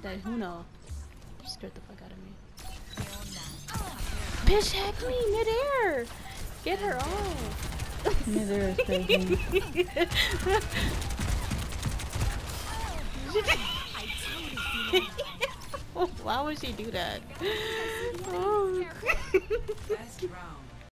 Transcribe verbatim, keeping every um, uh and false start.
that Huno. Scared the fuck out of me. Bitch hacked me midair! Get her off! Midair is crazy. Why would she do that? Oh. Best round.